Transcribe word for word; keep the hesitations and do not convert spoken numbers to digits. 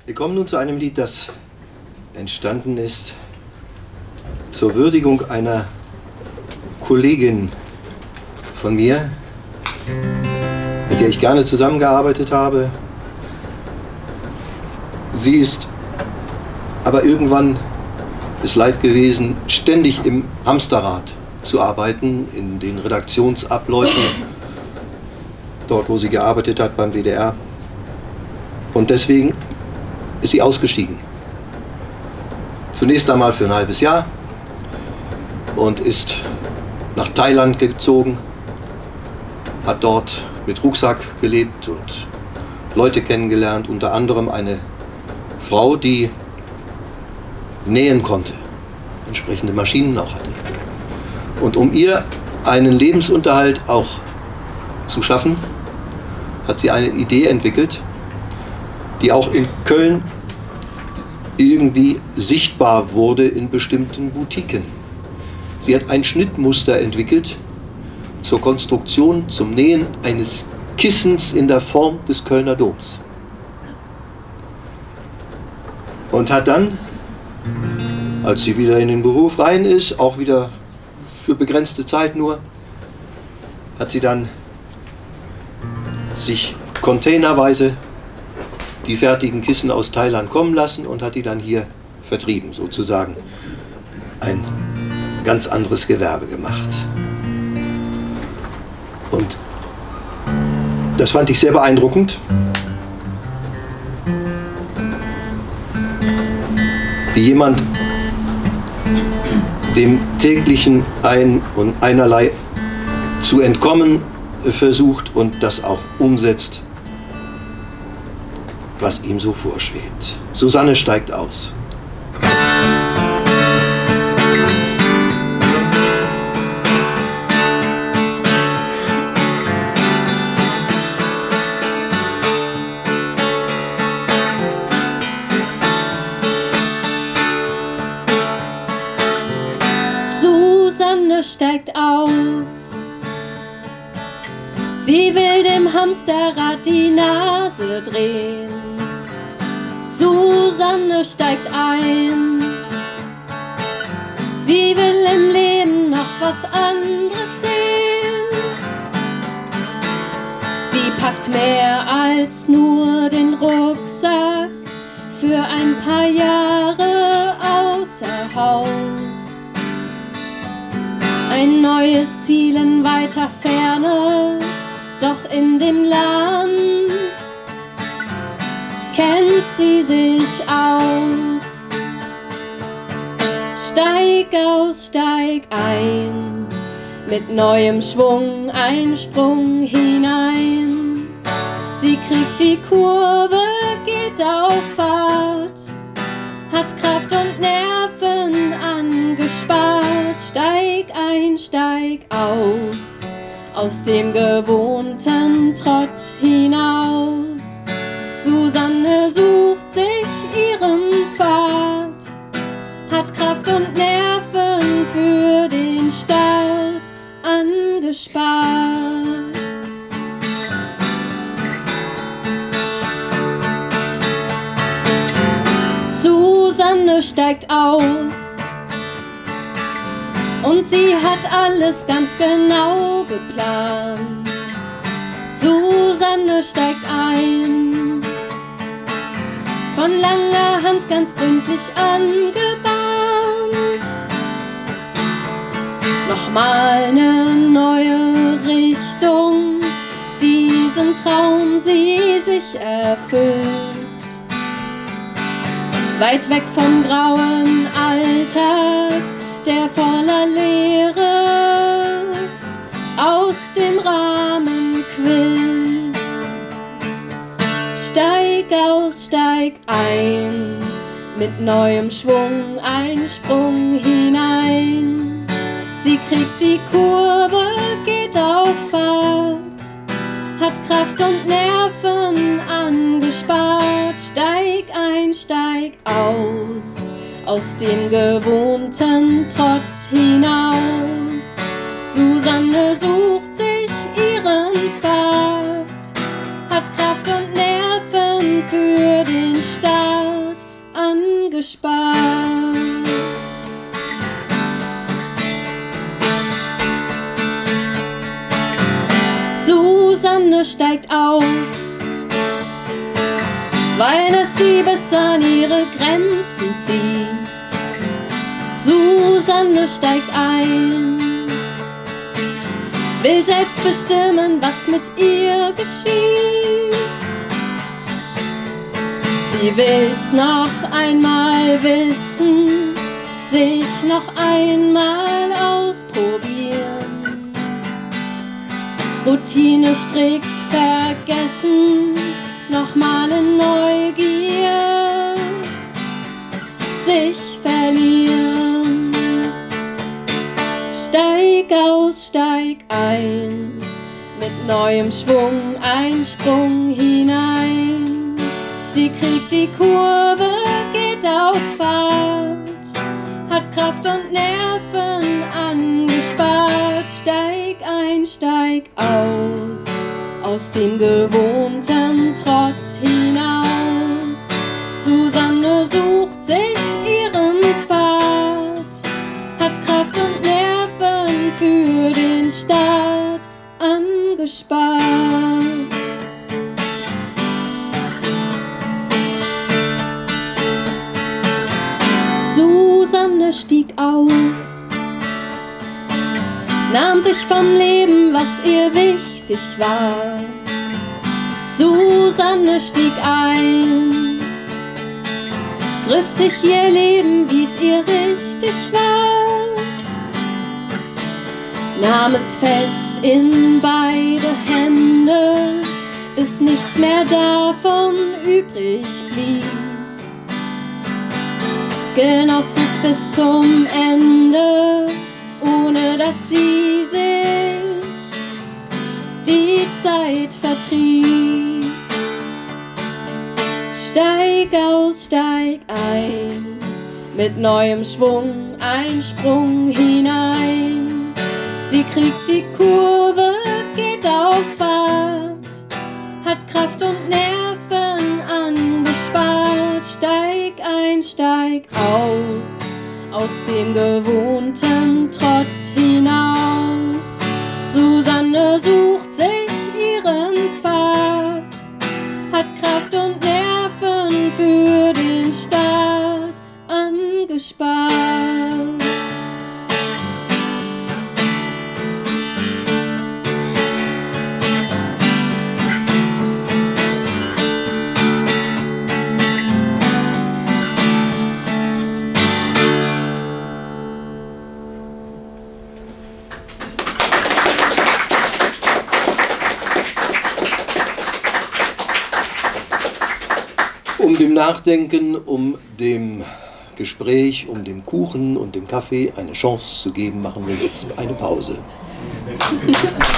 Wir kommen nun zu einem Lied, das entstanden ist zur Würdigung einer Kollegin von mir, mit der ich gerne zusammengearbeitet habe. Sie ist aber irgendwann es leid gewesen, ständig im Hamsterrad zu arbeiten, in den Redaktionsabläufen, dort wo sie gearbeitet hat beim W D R. Und deswegen ist sie ausgestiegen. Zunächst einmal für ein halbes Jahr und ist nach Thailand gezogen, hat dort mit Rucksack gelebt und Leute kennengelernt, unter anderem eine Frau, die nähen konnte, entsprechende Maschinen auch hatte. Und um ihr einen Lebensunterhalt auch zu schaffen, hat sie eine Idee entwickelt, die auch in Köln irgendwie sichtbar wurde in bestimmten Boutiquen. Sie hat ein Schnittmuster entwickelt zur Konstruktion, zum Nähen eines Kissens in der Form des Kölner Doms. Und hat dann, als sie wieder in den Beruf rein ist, auch wieder für begrenzte Zeit nur, hat sie dann sich containerweise die fertigen Kissen aus Thailand kommen lassen und hat die dann hier vertrieben, sozusagen ein ganz anderes Gewerbe gemacht. Und das fand ich sehr beeindruckend. Wie jemand dem täglichen Ein- und Einerlei zu entkommen versucht und das auch umsetzt, was ihm so vorschwebt. Susanne steigt aus. Susanne steigt aus. Sie will dem Hamsterrad die Nase drehen. Susanne steigt ein. Sie will im Leben noch was anderes sehen. Sie packt mehr als nur den Rucksack für ein paar Jahre außer Haus. Ein neues Ziel in weiter Ferne, doch in dem Land kennt sie sich aus. Steig aus, steig ein, mit neuem Schwung ein Sprung hinein. Sie kriegt die Kurve, geht auf Fahrt, hat Kraft und Nerven angespart. Steig ein, steig aus, aus dem gewohnten Trott hinaus. Susanne sucht sich ihren Pfad, hat Kraft und Nerven für den Start angespart. Susanne steigt aus und sie hat alles ganz genau geplant. Susanne steigt ein, von langer Hand ganz gründlich angebahnt. Nochmal eine neue Richtung, diesen Traum sie sich erfüllt. Weit weg vom grauen Alltag, der voller Leere aus dem Rahmen quillt. Steig aus, steig ein, mit neuem Schwung ein Sprung hinein. Sie kriegt die Kurve, geht auf Fahrt, hat Kraft und Nerven angespart. Steig ein, steig aus, aus dem gewohnten Trott hinaus. Susanne sucht sich ihren Pfad, hat Kraft und Nerven für den Start. steigt aus, weil es sie bis an ihre Grenzen zieht. Susanne steigt ein, will selbst bestimmen, was mit ihr geschieht. Sie will's noch einmal wissen, sich noch einmal ausprobieren. Routine strikt vergessen, nochmal in Neugier sich verlieren. Steig aus, steig ein, mit neuem Schwung ein Sprung hinein. Sie kriegt die Kurve, geht auf Fahrt, hat Kraft und Nerven angespart. Steig ein, steig aus, aus dem gewohnten Trott hinaus. Susanne sucht sich ihren Pfad, hat Kraft und Nerven für den Start angespart. Susanne stieg aus, nahm sich vom Leben, was ihr wichtig war. Susanne stieg ein, griff sich ihr Leben, wie es ihr richtig war, nahm es fest in beide Hände, bis nichts mehr davon übrig blieb. Genoss es bis zum Ende, ohne dass sie sich die Zeit vertrieb. Steig aus, steig ein, mit neuem Schwung ein Sprung hinein. Sie kriegt die Kurve, geht auf Fahrt, hat Kraft und Nerven angespart. Steig ein, steig aus, aus dem gewohnten Trott hinaus. Susanne sucht sich ihren Pfad, hat Kraft und Nerven für den Start angespart. Um dem Nachdenken, um dem Gespräch, um dem Kuchen und dem Kaffee eine Chance zu geben, machen wir jetzt eine Pause.